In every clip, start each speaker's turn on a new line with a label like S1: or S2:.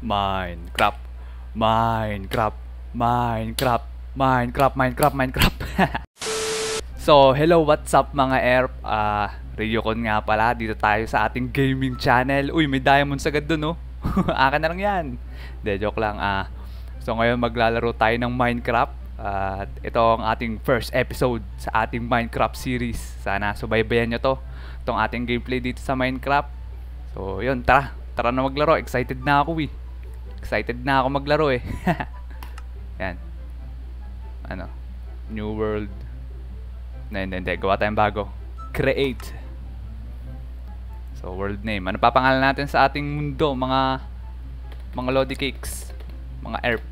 S1: Minecraft, Minecraft, Minecraft, Minecraft, Minecraft, Minecraft. So, hello, what's up mga ERP? Ryukon nga pala, dito tayo sa ating gaming channel. Uy, may diamonds agad dun, oh. Akin na lang yan. De, joke lang. So, ngayon maglalaro tayo ng Minecraft. At ito ang ating first episode sa ating Minecraft series. Sana subaybayan nyo to. Itong ating gameplay dito sa Minecraft. So, yun, tara. Tara na maglaro. Excited na ako, eh. Excited na ako maglaro, eh. Yan. Ano? New World. Hindi. Gawa tayong bago. Create. So, world name. Ano papangalan natin sa ating mundo, mga Lodi Cakes, mga ERP.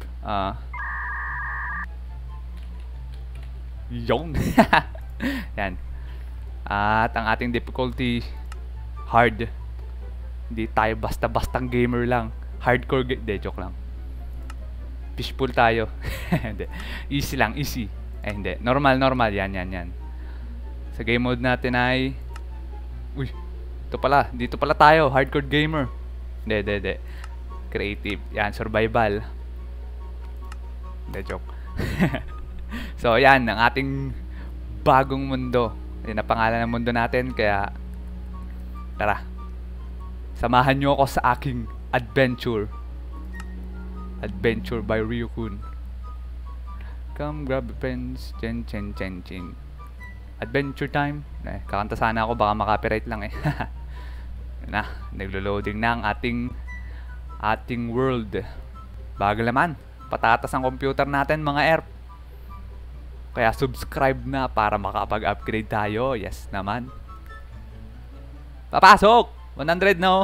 S1: Yon. Yan. At ang ating difficulty, hard. Hindi tayo basta-bastang gamer lang. Hardcore joke lang. Fishpool tayo. Hindi. Easy lang, easy. Hindi. Normal. Yan. Sa game mode natin ay... Uy, dito pala tayo, hardcore gamer. Hindi. Creative. Yan, survival. Hindi, joke. So, yan, ang ating bagong mundo. Yan ang pangalan ng mundo natin, kaya... Tara. Samahan nyo ako sa aking adventure. Adventure by Ryukun. Come grab your friends. Chen. Adventure time. Kakanta sana ako, baka makapiright lang eh. Na, naglo-loading na ang ating world. Bagal naman. Patatas ang computer natin mga ERP. Kaya subscribe na para makapag-upgrade tayo. Yes naman. Papasok! 100 no?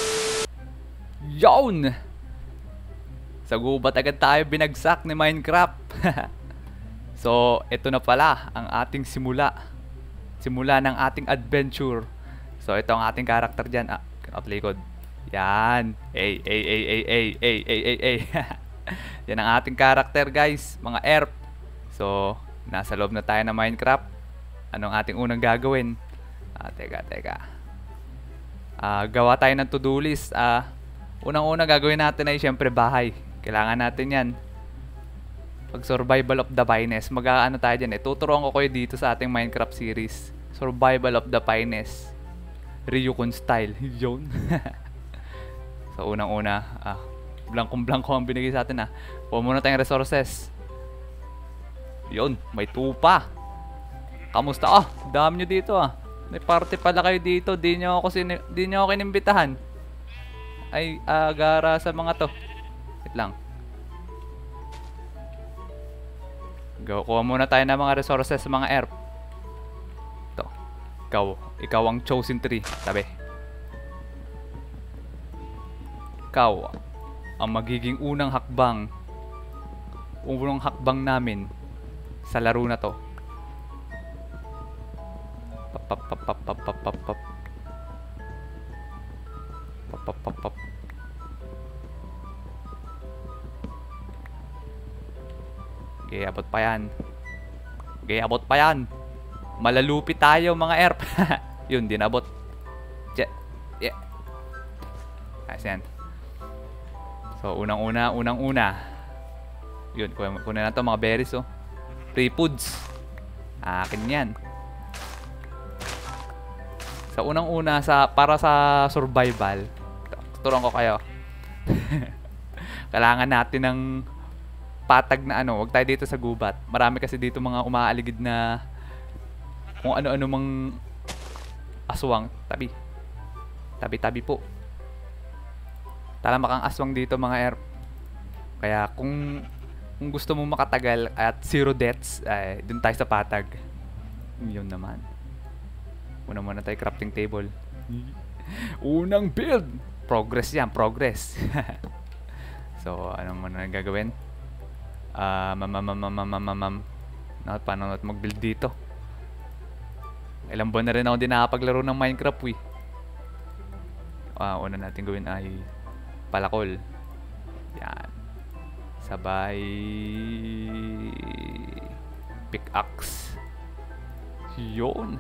S1: Yon! Sa gubat agad tayo binagsak ni Minecraft. So, ito na pala ang ating simula. Simula ng ating adventure. So, ito ang ating karakter dyan. Likod. Yan. Ay. Yan ang ating karakter, guys. Mga ERP. So, nasa loob na tayo ng Minecraft. Anong ating unang gagawin? Teka. Gawa tayo ng to-do list. Unang-una gagawin natin ay syempre bahay. Kailangan natin yan. Pag survival of the finest, mag-aano tayo dyan eh. Tuturuan ko kayo dito sa ating Minecraft series. Survival of the finest. Ryukun style. Yun. So, unang-una, blankong-blanko ang binigay sa atin Kuha muna tayong resources. Yun, may tupa. Kamusta? Dami nyo dito May party pala kayo dito. Di nyo ako kinimbitahan. Ay, gara sa mga to. Wait lang. Kuha muna tayo ng mga resources sa mga ERP. Ito. Ikaw ang chosen tree. Sabi. Ikaw ang magiging unang hakbang. Unang hakbang namin sa laro na to. Pap. Abot pa yan. Malalupit tayo mga ERP. Yun, dinabot. Yeah. Ayan. So, unang-una. Yun, kunin na to mga berries Free foods. Akin yan. Sa unang-una, para sa survival, tuturuan ko kayo. Kailangan natin ng patag na Huwag tayo dito sa gubat. Marami kasi dito mga umaaligid na kung ano-ano mang aswang. Tabi po. Talamak ang aswang dito mga ERP. Kaya kung gusto mo makatagal at 0 deaths, dun tayo sa patag. Yun naman. Una muna tayo crafting table. Unang build! Progress yan, progress. So, anong muna gagawin? Paano natin mag-build dito? Ilang buwan na rin ako din nakapaglaro ng Minecraft una natin gawin ay palakol. Yan. Sabay pickaxe. Yun.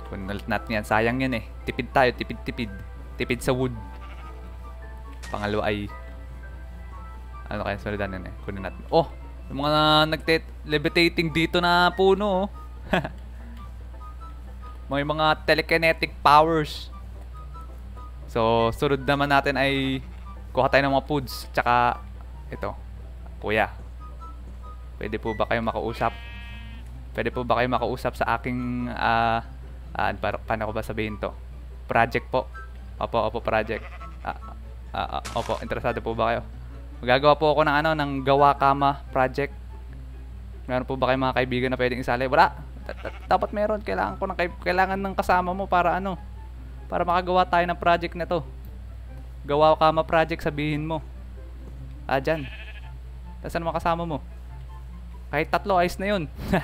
S1: Kunin ulit natin yan. Sayang yan eh. Tipid tayo. Tipid. Tipid sa wood. Pangalawa ay... Ano kaya sundan yan eh. Kunin natin. Oh! Yung mga levitating dito na puno. May mga telekinetic powers. So, sunod naman natin ay kuha tayo ng mga foods. Tsaka, ito. Kuya. Pwede po ba kayo makausap? Pwede po ba kayo makausap sa aking, paano ko ba sabihin to? Project po. Opo, project. Opo, interesado po ba kayo? Magagawa po ako ng ng gawa kama project. Meron po ba kayong mga kaibigan na pwedeng isali? Wala. Dapat meron. Kailangan ng kasama mo para para makagawa tayo ng project na to. Gawa kama project, sabihin mo. Dyan. Saan mga kasama mo? Kahit 3, ayos na yun.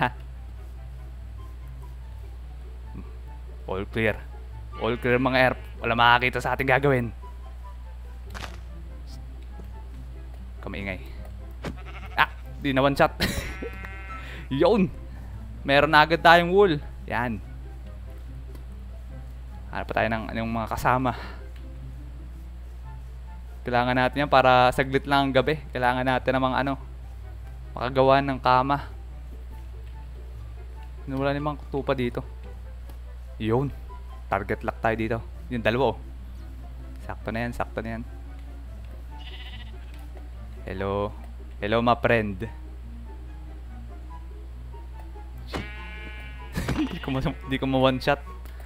S1: All clear. All clear mga air. Wala makakita sa ating gagawin. Kamaingay. Di na one shot. Yun. Meron na agad tayong wool. Yan. Hanap pa tayo ng mga kasama. Kailangan natin yan para saglit lang ang gabi. Kailangan natin ng mga makagawa ng kama. Wala namang tupa dito. Yun. Target lock tayo dito. Yung dalawa. Sakto na yan. Hello. Hello, my friend. Hindi ko ma one shot.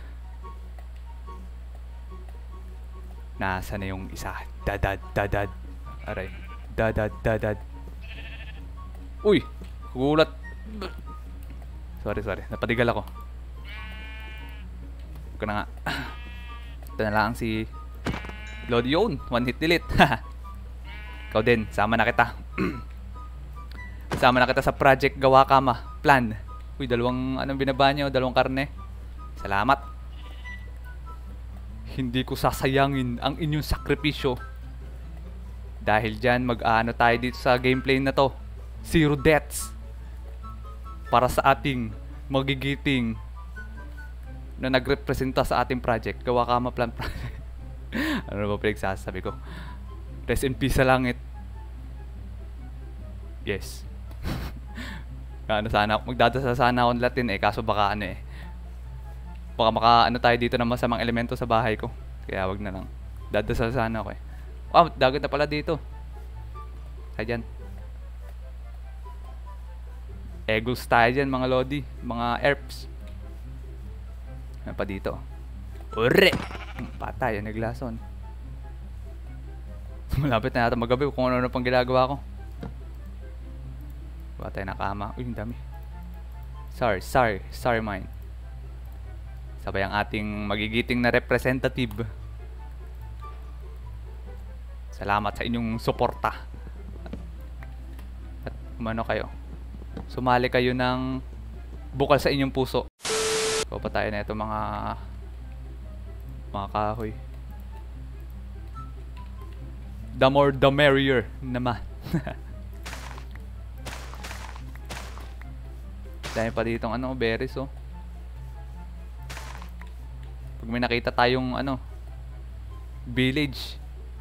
S1: Nasaan na yung isa? Dadad. Aray. Dadad. Uy! Gulat. Sorry. Napadigal ako. Huwag ka na nga. Ito na lang si Lodi yun. One hit delete. Ikaw din. Sama na kita. Sama na kita sa project gawa kama. Plan. Uy, dalawang binaba niyo? Dalawang karne. Salamat. Hindi ko sasayangin ang inyong sakripisyo. Dahil dyan, mag-ano tayo dito sa gameplay na to. 0 deaths. Para sa ating magigiting na nagrepresenta sa ating project. Gawa kama plan project. Ano ba pinagsasabi ko? Rest in peace sa langit. Yes. Magdadasal sana ako ng Latin kaso baka baka tayo dito ng masamang elemento sa bahay ko. Kaya wag na lang. Dadasal sana ako dagat na pala dito. Kaya dyan. Egos tayo dyan mga lodi. Mga erps. Ano pa dito? Ure! Patay, naglason. Malapit na natin magabi kung ano pang ginagawa ko. Patay na kama. Uy, ang dami. Sorry mine. Sabay ang ating magigiting na representative. Salamat sa inyong suporta. At umano kayo. Sumali kayo ng bukal sa inyong puso. Ikaw pa tayo na ito mga kahoy. The more the merrier naman. Dahil pa ditong berries Pag may nakita tayong village,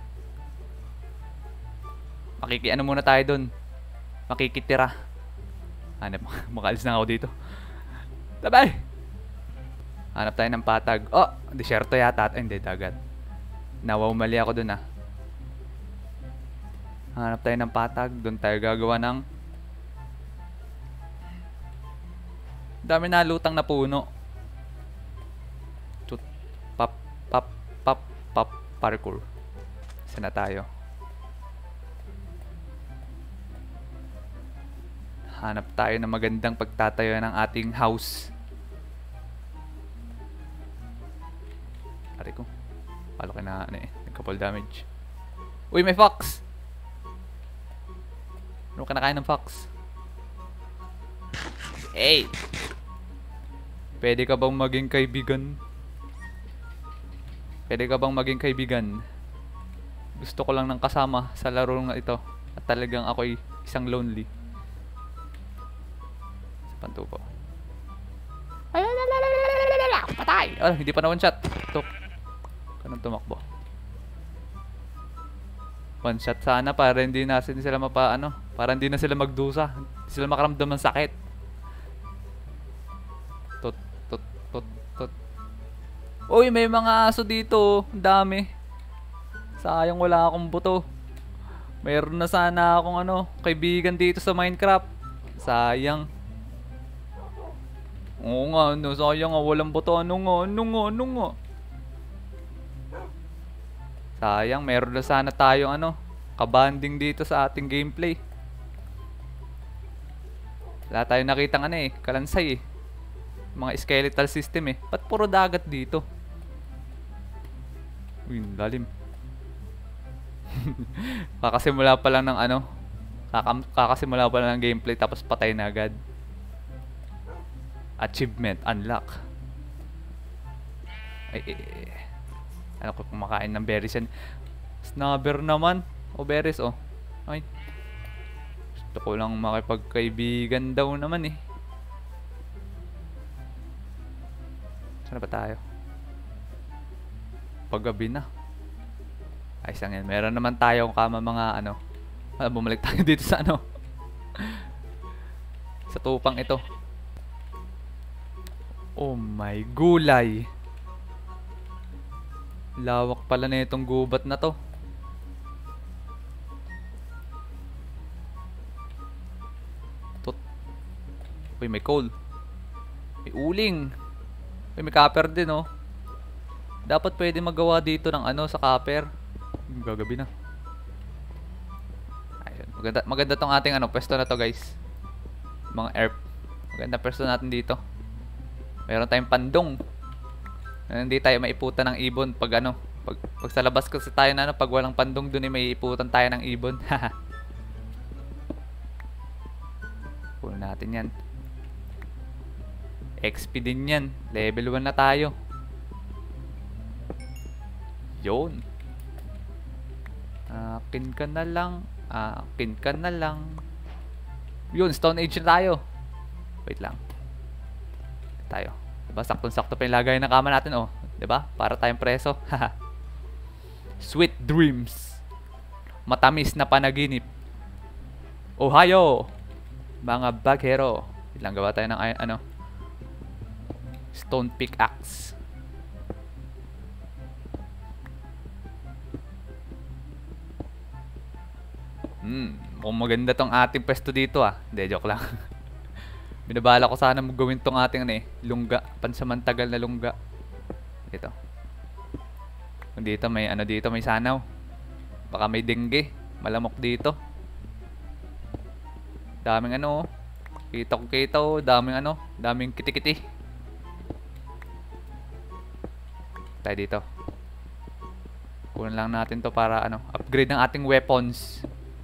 S1: muna tayo dun. Makikitira. Makalis na ako dito. Tabay! Hanap tayo ng patag. Oh! Disyerto yata. Hindi, dagat. Mali ako dun Hanap tayo ng patag. Dun tayo gagawa ng dami na lutang na puno. Pop parkour. Sana tayo. Hanap tayo ng magandang pagtatayo ng ating house. Ari ko. Palo ka na nagka-fall damage. Uy, may fox! Ano ka nakain ng fox? Hey! Pwede ka bang maging kaibigan? Gusto ko lang ng kasama sa laro na ito. At talagang ako'y isang lonely. Sa pantupo. Ay! Oh, hindi pa na one shot. Ito. Kanang tumakbo. One shot sana para hindi na sila mapa, para hindi na sila magdusa. Hindi sila makaramdam ng sakit. Tot, tot, tot, tot. Uy, may mga aso dito. Ang dami. Sayang wala akong buto. Mayroon na sana akong kaibigan dito sa Minecraft. Sayang. Oo nga, sayang nga, walang buto. Ano nga. Sayang, meron na sana tayong kabanding dito sa ating gameplay. Wala tayong nakitang kalansay mga skeletal system Ba't puro dagat dito? Uy, lalim. Kakasimula pa lang ng kakasimula pa lang ng gameplay tapos patay na agad. Achievement unlock. Ano ko kumakain ng berries yan? Snubber naman. O berries Ay. Gusto ko lang makipagkaibigan daw naman Saan ba tayo? Paggabi na. Ayos lang yan. Meron naman tayong kama mga bumalik tayo dito sa sa tupang ito. Oh my gulay. Lawak pala na itong gubat na to. Uy, may coal. May uling. Uy, may copper din Dapat pwede magawa dito ng sa copper. Gagabi na. Ayun. Maganda tong ating pwesto na to, guys. Mga air. Maganda pwesto natin dito. Meron tayong pandong. Hindi tayo maiputan ng ibon pag pag sa labas kasi tayo na pag walang pandong dun may iputan tayo ng ibon. Puno natin yan. XP din yan. Level 1 na tayo. Yun. Akin ka na lang. Akin ka na lang. Yun, Stone Age na tayo. Wait lang. Tayo. Diba? Saktong-sakto pa yung lagay ng kama natin, Diba? Para tayong preso. Sweet dreams. Matamis na panaginip. Ohio! Mga baghero. Ilang gawa tayo ng stone pickaxe. Mukhang maganda tong ating pwesto dito Hindi, joke lang. Binabala ko sana gawin tong ating lungga, pansamantagal na lungga. Dito. Dito may dito may sanaw. Baka may dengue, malamok dito. Daming kita, daming kiti-kiti. Tayo dito. Kunin lang natin to para upgrade ng ating weapons.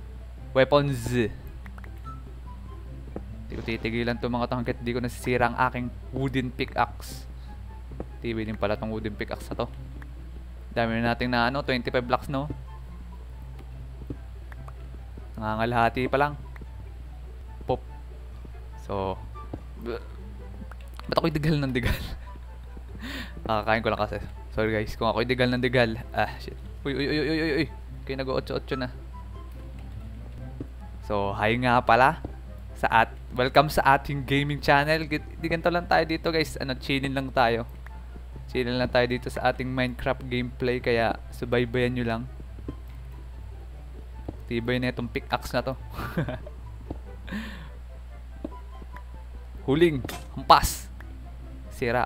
S1: Hindi ko titigilan to mga to hanggat di ko nasisira ang aking wooden pickaxe. TV din pala tong wooden pickaxe na to. Dami na natin na 25 blocks nangangalahati pa lang. Pop. So ba't ako'y digal ng digal? Kakain ko lang kasi. Sorry guys, kung ako'y digal ng digal. Shit. Uy. Kayo nag-8-8 na. So, hi nga pala welcome sa ating gaming channel. Di ganito lang tayo dito, guys. Chillin lang tayo. Chillin lang tayo dito sa ating Minecraft gameplay, kaya subaybayan nyo lang. Tibay na itong pickaxe na to. Huling, hampas. Sira.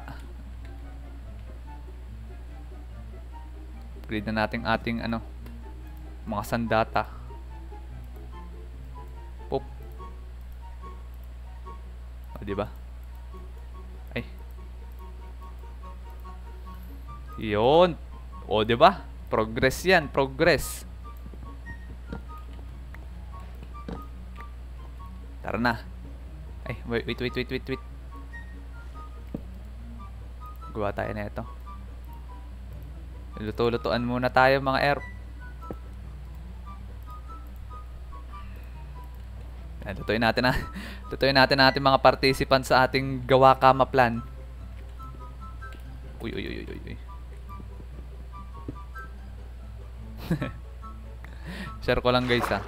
S1: Upgrade na natin ating mga sandata. Pop. Diba? Ay. Yun. Diba? Progress yan. Progress. Tara na. Ay, wait. Gawa tayo na ito. Luto-lutuan muna tayo mga air. Lutuin natin natin mga participants sa ating gawa kama plan. Uy, uy, uy, uy, uy. Share ko lang guys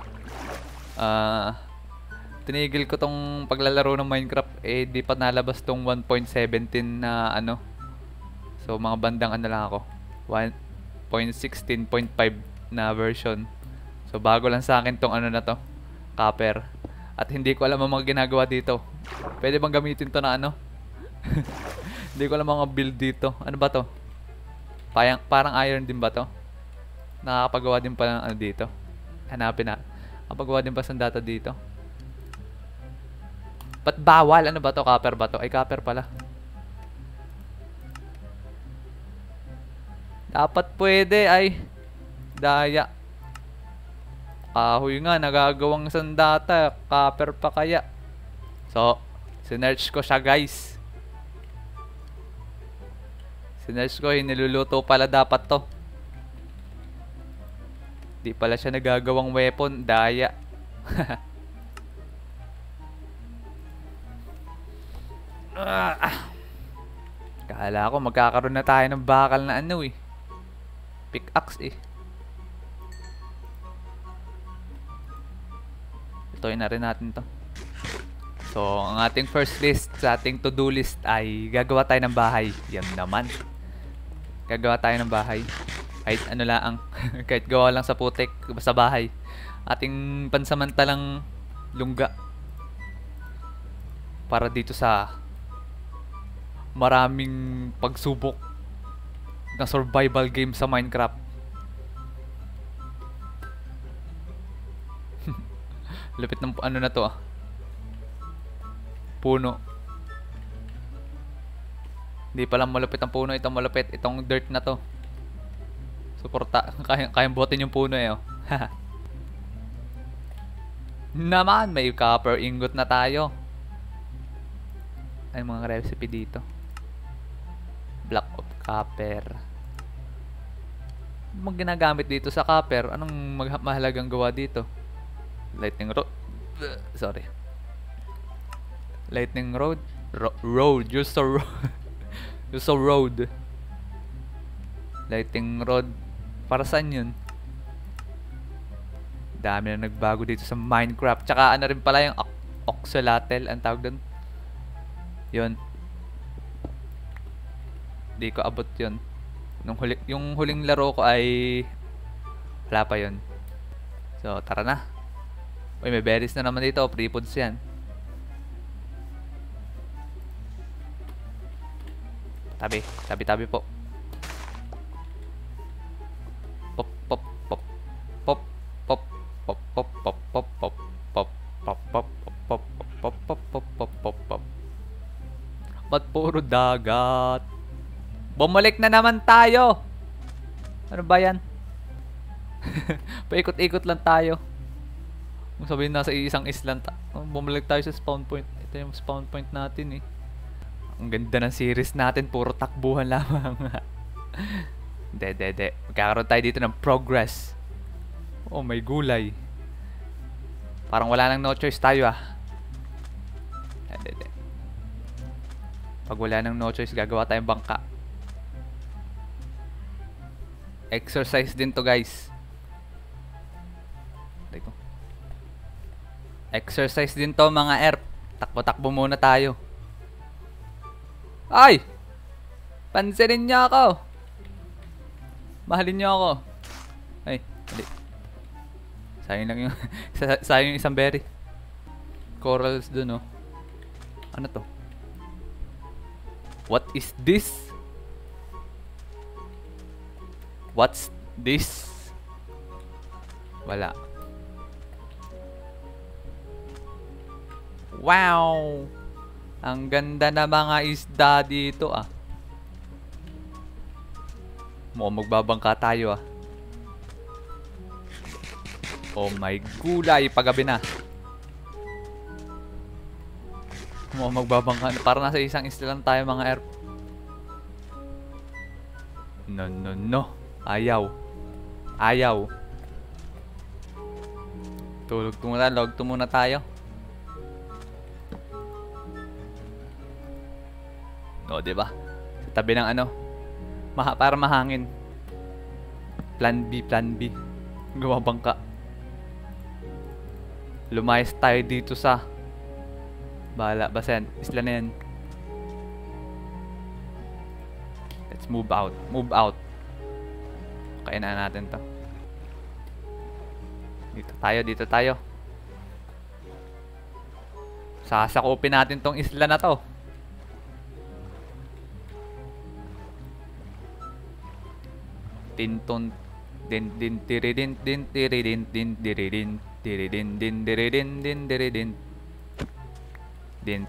S1: tinigil ko tong paglalaro ng Minecraft di pa nalabas tong 1.17 na ano. So mga bandang ano lang ako 1.16.5 na version. So bago lang sa akin tong ano na to, copper. At hindi ko alam ang mga ginagawa dito. Pwede bang gamitin to na ano? Hindi ko alam mga build dito. Ano ba to? Parang iron din ba to? Nakakapagawa din pa ng ano dito. Hanapin na. Nakapagawa din pa sa data dito. Ba't bawal? Ano ba to? Copper ba to? Ay, copper pala. Dapat pwede ay. Daya. Kahoy nga, nagagawang sandata. Copper pa kaya. So, sinearch ko siya guys. Sinearch ko, niluluto pala dapat to. Di pala siya nagagawang weapon. Daya. Kala ko magkakaroon na tayo ng bakal na ano eh. Pickaxe eh. Ituin na rin natin to. So, ang ating first list sa ating to-do list ay gagawa tayo ng bahay. Yan naman. Gagawa tayo ng bahay. Kahit ano lang. Kahit gawa lang sa putik. Basta bahay. Ating pansamantalang lungga. Para dito sa maraming pagsubok na survival game sa Minecraft. Lupit ng ano na to puno. Hindi pa lang malupit ang puno. Itong malupit. Itong dirt na to. Suporta. Kayang buhatin yung puno eh. Naman, may copper ingot na tayo. Ay, mga recipe dito. Block of copper. Ano ginagamit dito sa copper? Anong mahalagang gawa dito? Lightning rod. Sorry. Lightning rod. Road. Use a road. Use a road. Lightning rod. Para saan yun? Dami na nagbago dito sa Minecraft. Tsaka ano rin pala yung oxalatel. Ang tawag doon. Yun. Di ko abot yun. Yung huling laro ko ay wala pa yun. So, tara na. Uy, may berries na naman dito. Free foods yan. Tabi. Tabi-tabi po. Pop, pop, pop. Pop, pop, pop, pop, pop, pop, pop, pop, pop, pop, pop, pop, pop, pop, pop, pop, pop. Ba't puro dagat? Bumalik na naman tayo. Ano ba yan? Paikot-ikot lang tayo. Kung sabihin nasa isang island bumalik tayo sa spawn point. Ito yung spawn point natin eh. Ang ganda ng series natin. Puro takbuhan lamang. Hindi. Magkakaroon tayo dito ng progress. Oh, may gulay. Parang wala nang no choice tayo Hindi. Pag wala nang no choice, gagawa tayong bangka. Exercise din to guys. Exercise din to mga erp. Takbo-takbo muna tayo. Ay! Pansinin niyo ako. Mahalin niyo ako. Ay, hindi. Sayang lang yung sayang yung isang berry. Corals dun Ano to? What is this? What's this? Wala. Wow! Ang ganda na mga isda dito Mukhang magbabangka tayo Oh my gulay, paggabi na. Mukhang magbabangka na. Para nasa isang isla lang tayo mga erp. No. Ayaw. Tulog muna tayo. No, diba? Sa tabi ng Para mahangin. Plan B, plan B. Gawa bangka. Lumayas tayo dito sa... Bahala, basta yan. Isla na yan. Let's move out. Move out. Kainan natin to. Dito tayo, dito tayo. Sasakupin natin tong isla na to. Tinton din din tiridin din tiridin din tiridin tiridin din tiridin din tiridin din.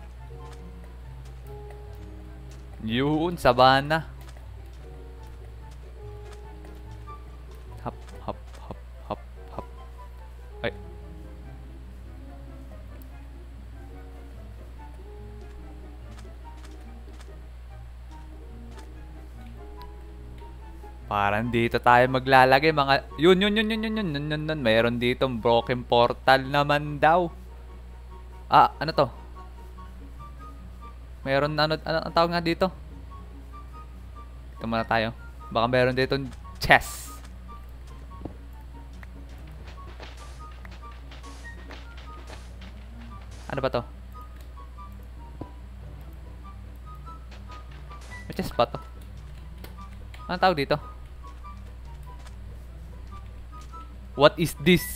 S1: Yun, sabana. Hop, hop, hop, hop, hop. Ay. Parang dito tayo maglalagay mga... Yun. Mayroon ditong broken portal naman daw. Ah, ano to? Mayroon ano ang tawag nga dito? Dito muna tayo. Baka mayroon ditong chest. Ano ba to? May chest ba to? Ano tawag dito? What is this?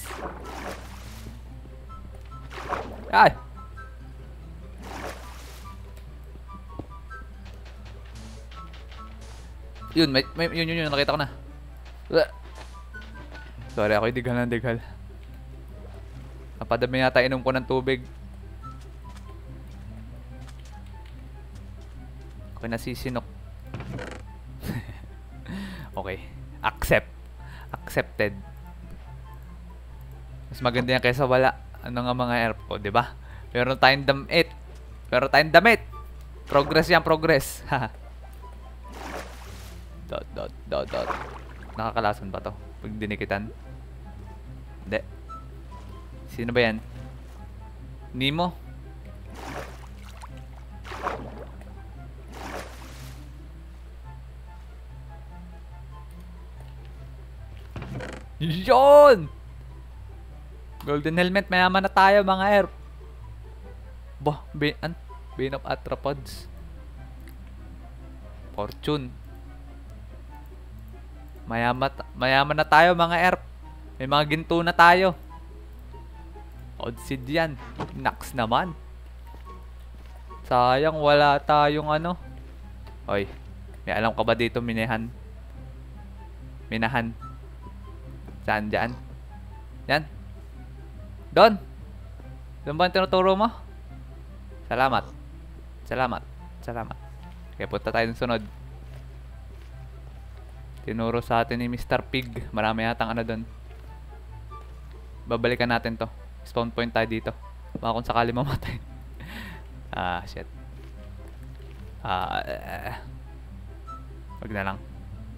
S1: Ay! Yun, yun, nakita ko na. Sorry, ako'y dighal. Napadami yata inom ko ng tubig. Ako'y nasisinok. Okay. Accepted. Mas maganda yan kaysa wala. Ano nga mga air po, di ba? Meron tayong damit. Progress yan, progress. Dot. Nakakalason ba to? Pag dinikitan? Hindi. Sino ba yan? Nemo? Yun! Golden helmet, mayaman na tayo mga air. Bah, Bane of Arthropods. Fortune. Mayaman na tayo mga air. May mga ginto na tayo. Obsidian. Nax naman. Sayang wala tayong ano. Oy, may alam ka ba dito minahan? Saan dyan? Yan. Doon ba ang tinuturo mo? Salamat. Kaya punta tayo ng sunod. Tinuro sa atin ni Mr. Pig. Marami yatang ano doon. Babalikan natin to. Spawn point tayo dito. Baka kung sakali mamatay. Shit. Wag na lang.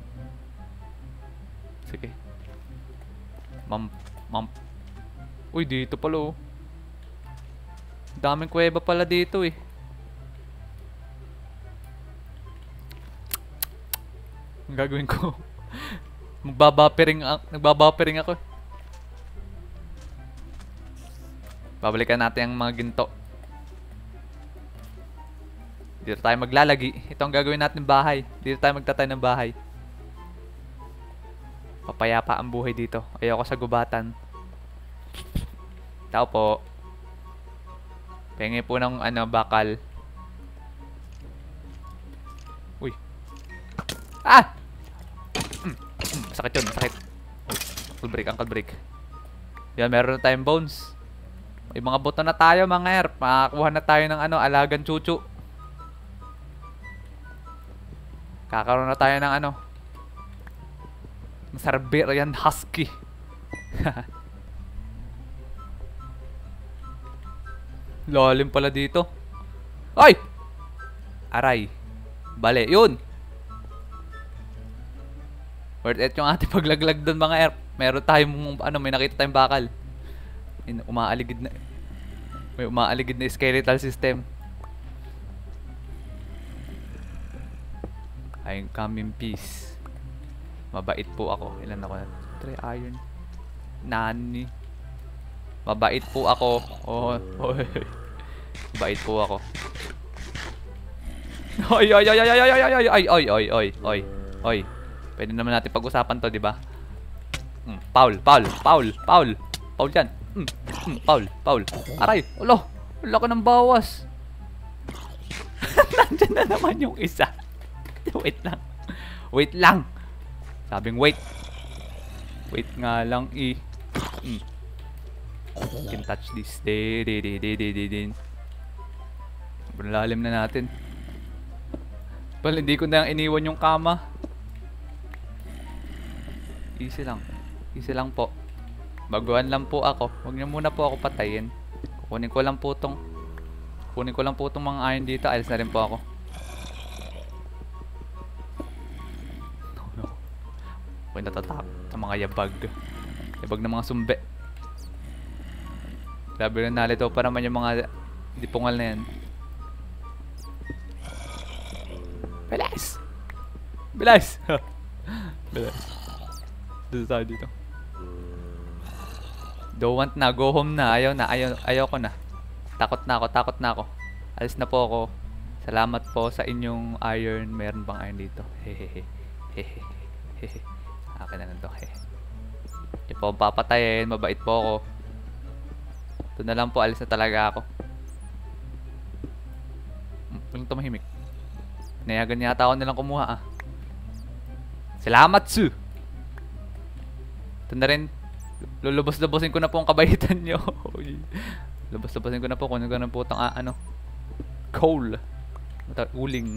S1: Sige. Mam. Uy, dito pala oh. Daming kuweba pala dito eh. Ang gagawin ko? Nagbabapering ako. Babalikan natin ang mga ginto. Dito tayo maglalagi. Ito ang gagawin natin bahay. Dito tayo magtatay ng bahay. Papayapa ang buhay dito. Ayoko sa gubatan. Tao po. Pengi po ng bakal. Uy. Sakit yun, sakit. Ankle break. Yan, meron na tayong bones. May mga buto na tayo mga air. Makakuha na tayo ng alagan chuchu. Kakaroon na tayo ng Siberian Husky. Lalim pala dito. Ay! Aray. Bale, yun. Worth it yung ating paglaglag doon mga air. Meron tayong may nakita tayong bakal. May umaaligid na skeletal system. I come in peace. Mabait po ako. Ilan ako na? 3 iron. Nani. Mabait po ako. Oh, oy. Mabait po ako. Oy, oy, oy, oy, oy, oy, oy, oy, oy, oy, oy, oy, oy. Pwede naman natin pag-usapan to, di ba? Foul, foul, foul, foul. Foul yan. Foul, foul. Aray, ulo. Wala ka ng bawas. Nandyan na naman yung isa. Wait lang. Wait lang. Sabing wait. Wait nga lang can touch this. Lalim na natin. Well, hindi ko na iniwan yung kama. Easy lang. Easy lang po. Baguhan lang po ako. Huwag niyo muna po ako patayin. Kunin ko lang po tong mga iron dito. Alis na rin po ako. Ako'y natatakot sa mga yabag. Yabag ng mga sumbe. Grabe rin nalito pa naman yung mga dipungal na yan. Bilis! Bilis! Bilis. Dito tayo dito. Don't want na. Go home na. Ayaw ko na. Takot na ako. Alis na po ako. Salamat po sa inyong iron. Meron bang iron dito? Hehehe. Hehehe. Akin na lang to. Hindi po papatayin. Mabait po ako. Ito na lang po. Alis na talaga ako. Walang tumahimik. Nayagan yata ako nilang kumuha Salamat su. Ito na rin. Lulubos-lubosin ko na po ang kabaitan nyo. Lubos-lubosin ko na po. Kunin ko na po itong coal. Uling.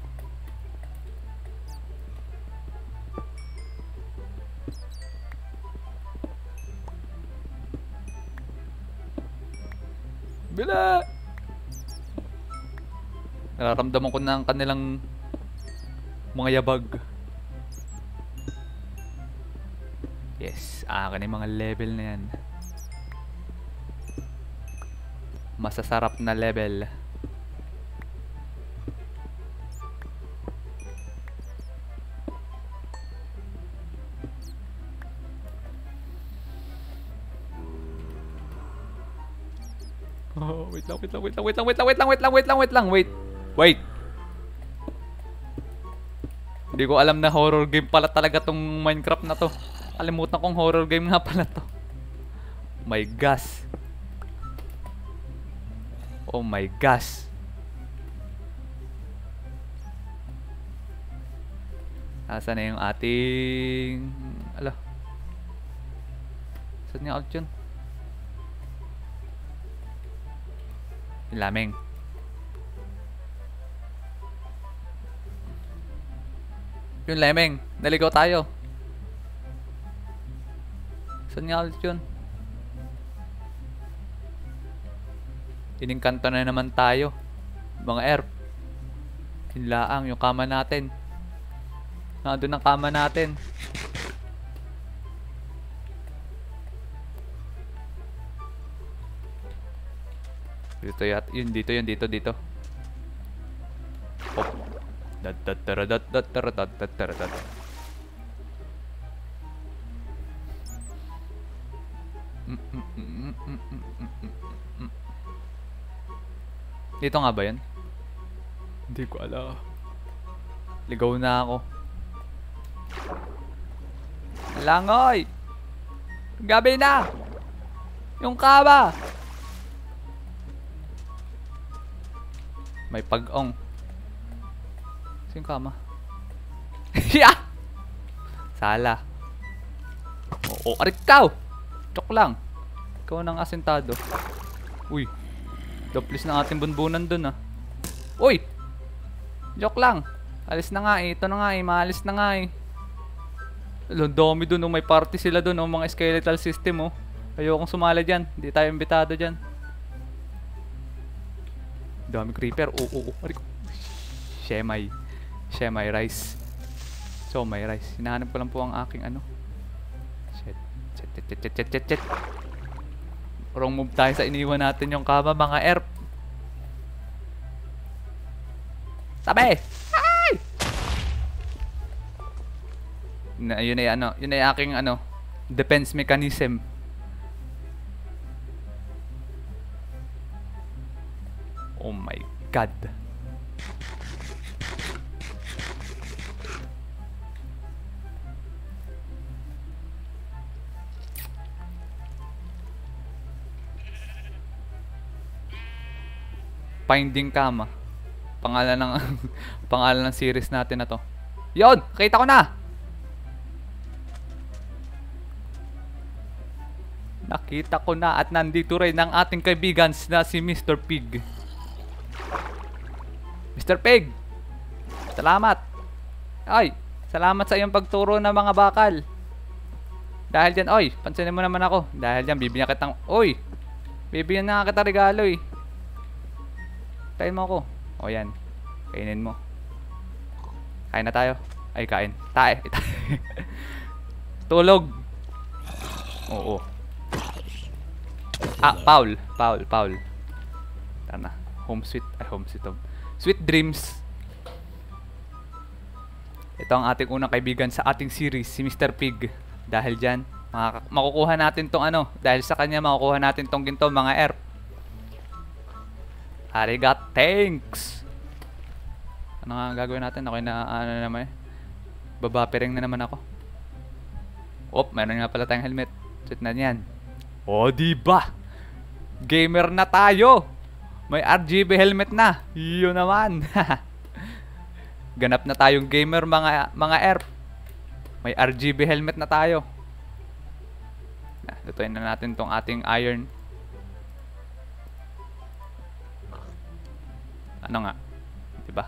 S1: Bila! Nararamdaman ko na ang kanilang mga yabag. Yes, akin yung mga level na yan. Masasarap na level. Oh, wait lang. Wait. Hindi ko alam na horror game pala talaga tong Minecraft na to. Kalimutan kong horror game nga pala to. My gosh. Oh my gosh. Nasaan na yung ating... Ala. Saan yung alt yun? Lameng. Yung lemeng. Naligaw tayo. Saan nga ulit yun? Iningkanto na naman tayo. Mga erp. Hinlaang yung kama natin. Nandun ang kama natin. Dito yun. Dito. Oh. Dito nga ba yan? Hindi ko alam. Ligaw na ako. Langoy! Gabi na! Yung kaba! May pag-ong. Sino yung kama? Yeah! Sala. Oo, arikaw! Joke lang. Ikaw nang asentado. Uy. Doplis ng ating bunbunan dun Uy! Joke lang. Alis na nga Ito na nga maalis na nga Dami dun may party sila dun mga skeletal system Ayokong sumala dyan. Hindi tayo imbitado dyan. Dami creeper. Oo. Shemay rice. So may rice. Hinahanap ko lang po ang aking Shit. Wrong move tayo sa iniwan natin yung kama mga erp. Sabi! Ay! Yun ay ano, yun ay aking ano, defense mechanism. Oh my god. Finding Kama. Pangalan ng pangalan ng series natin na to. Yon, kita ko na. Nakita ko na at nandito rin ang ating kaibigan na si Mr. Pig. Mr. Pig! Salamat! Ay! Salamat sa iyong pagturo ng mga bakal. Dahil dyan, oy, pansinin mo naman ako. Dahil dyan, bibigyan kitang, oy! Bibigyan na kita regalo eh. Kain mo ako. O yan. Kainin mo. Kain na tayo. Ay, kain. Tae. Tulog. Oo. Ah, Paul. Tara na. Home sweet. Ay, home sweet home. Sweet dreams. Ito ang ating unang kaibigan sa ating series, si Mr. Pig. Dahil dyan, makukuha natin tong ano. Dahil sa kanya, makukuha natin tong ginto, mga erp. Arigat, thanks! Ano nga gagawin natin? Ako na, ano naman eh. Babapering na naman ako. Op, meron nga pala tayong helmet. Sweet na yan. O, diba? Gamer na tayo! May RGB helmet na. Yun naman. Ganap na tayong gamer, mga erp. May RGB helmet na tayo. Lutuin na natin tong ating iron. Ano nga? Diba?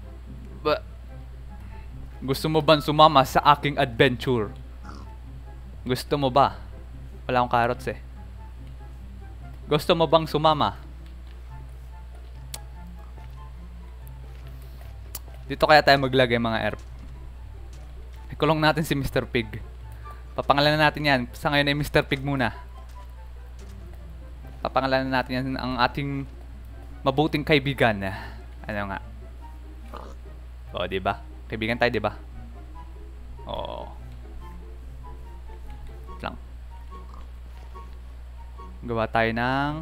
S1: Gusto mo bang sumama sa aking adventure? Gusto mo ba? Wala akong carrots eh. Gusto mo bang sumama? Dito kaya tayo maglagay, mga erp. Ikulong natin si Mr. Pig. Papangalanan natin yan. Sa ngayon ay Mr. Pig muna. Papangalanan natin yan ang ating mabuting kaibigan. Ano nga? O, diba? Kaibigan tayo, diba? Oo. Lang. Gawa tayo ng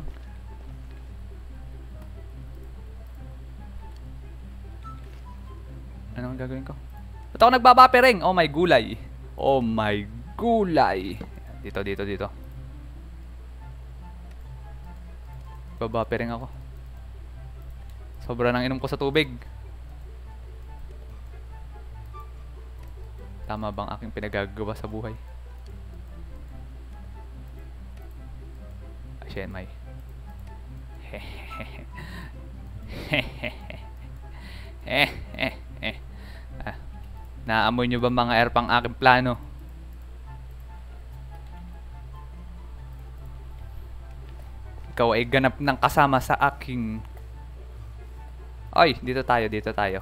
S1: anong gagawin ko? Ba't ako nagbabapering? Oh my gulay. Oh my gulay. Dito. Babapering ako. Sobra nang inom ko sa tubig. Tama bang aking pinagagawa sa buhay? Asyan, may. Naamoy nyo ba, mga erp, ang aking plano? Ikaw ay ganap ng kasama sa aking... Oy, dito tayo.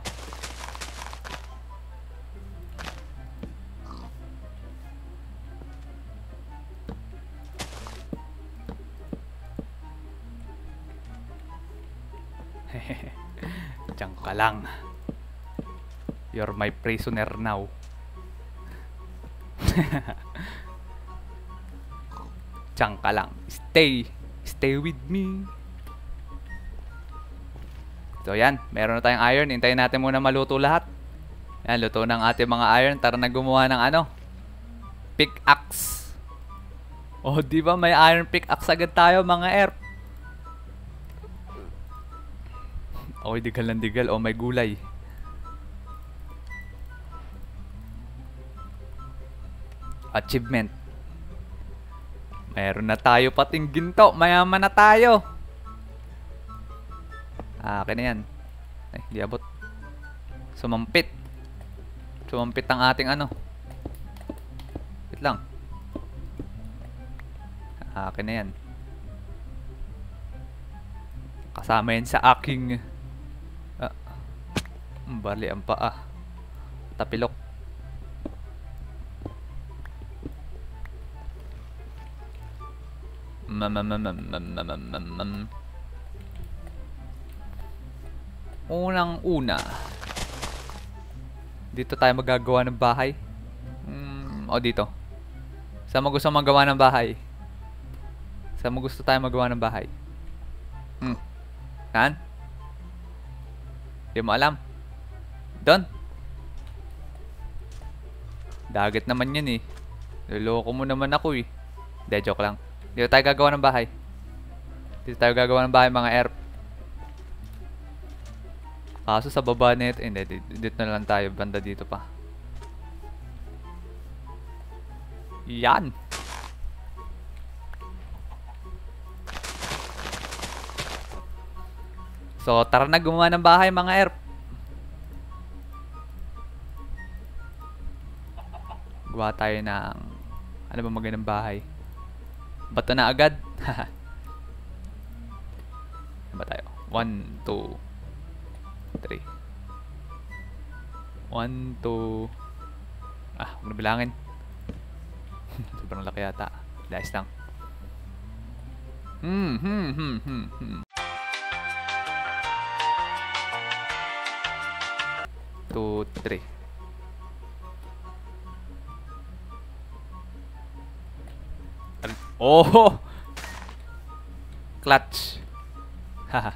S1: Diyan ka lang. You're my prisoner now. Diyan ka lang. Stay with me. So yan, meron na tayong iron. Hintayin natin muna maluto lahat. Yan, luto ng ating mga iron. Tara na gumawa ng ano, pickaxe. Oh, di ba may iron pickaxe agad tayo, mga erp? Oh, digal ng digal. Oh, may gulay. Achievement. Meron na tayo pating ginto. Mayaman na tayo. Akin na yan. Ay, di abot. Sumampit ang ating ano. Wait lang. Akin na yan. Kasama yan sa aking bali ang paa. Tapilok. Unang-una, dito tayo magagawa ng bahay. O, dito. Saan mo gusto magawa ng bahay? Saan mo gusto tayo magawa ng bahay? Saan? Di mo alam. Doon. Dagat naman yan eh. Luloko mo naman ako eh. Hindi, joke lang. Dito tayo gagawa ng bahay. Dito tayo gagawa ng bahay mga erp. Kaso sa baba nito, hindi, dito na lang tayo. Banda dito pa. Yan. So, tara na gumawa ng bahay mga erp. Gawa tayo ng ano ba magandang bahay? Bato na agad. Ba tayo? 1, 2, 3. 1, 2. Huwag na bilangin. Sobrang laki yata. Dahis lang. 2, 3. Oh! Clutch. Haha.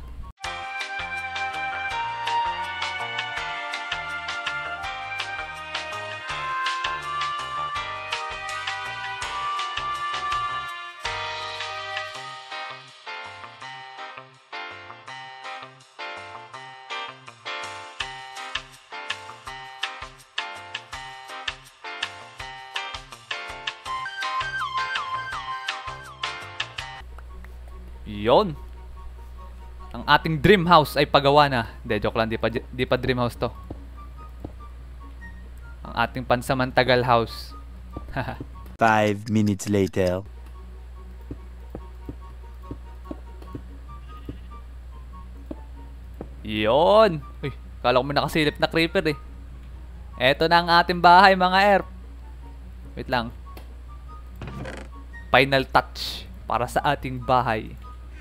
S1: Yon. Ang ating dream house ay pagawa na. Hindi, joke lang. Di pa dream house to. Ang ating pansamantagal house.
S2: 5 minutes later.
S1: Yon. Uy, kala ko may nakasilip na creeper eh. Eto na ang ating bahay mga erp. Wait lang. Final touch para sa ating bahay.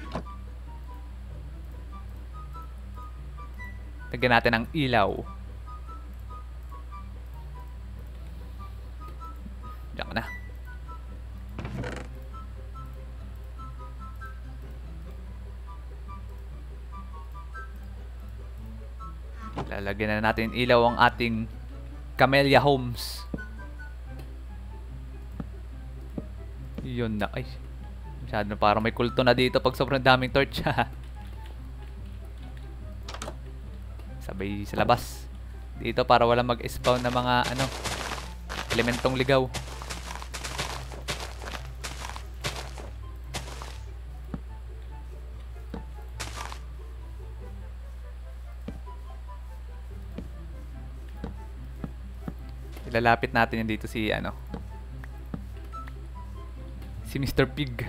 S1: Lagyan natin ang ilaw. Diyan ka na. Lalagyan na natin ilaw ang ating Camellia Homes. Yun na. Ay, masyado na parang may kulto na dito pag sobrang daming torch. Sabay sa labas. Dito para wala mag-spawn na mga elementong ligaw. Ilalapit natin yan dito si si Mr. Pig.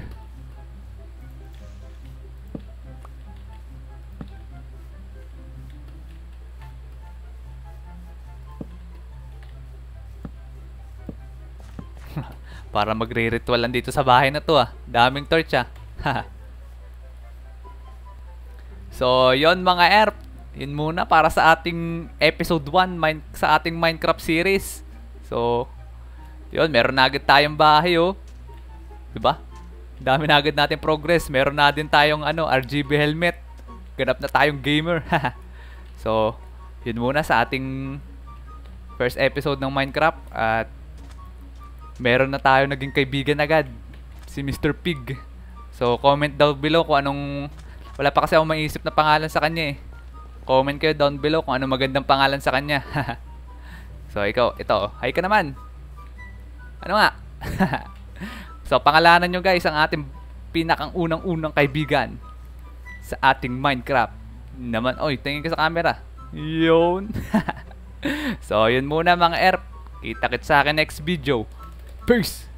S1: Para magre-ritual lang dito sa bahay na to Daming torch So, yon mga erp. Yun muna para sa ating episode 1 sa ating Minecraft series. So, yun, meron na agad tayong bahay diba? Dami na agad natin progress. Meron na din tayong RGB helmet. Ganap na tayong gamer. So, yun muna sa ating first episode ng Minecraft. At meron na tayo naging kaibigan agad, si Mr. Pig. So, comment down below kung anong... Wala pa kasi akong maisip na pangalan sa kanya Comment kayo down below kung anong magandang pangalan sa kanya. So, ikaw, ito. Hi ka naman. Ano nga? So, pangalanan nyo guys ang ating pinakang unang-unang kaibigan sa ating Minecraft. Naman, oy, tingin ka sa camera. Yun. So, yun muna mga erp. Kita-kits sa akin next video. Peace!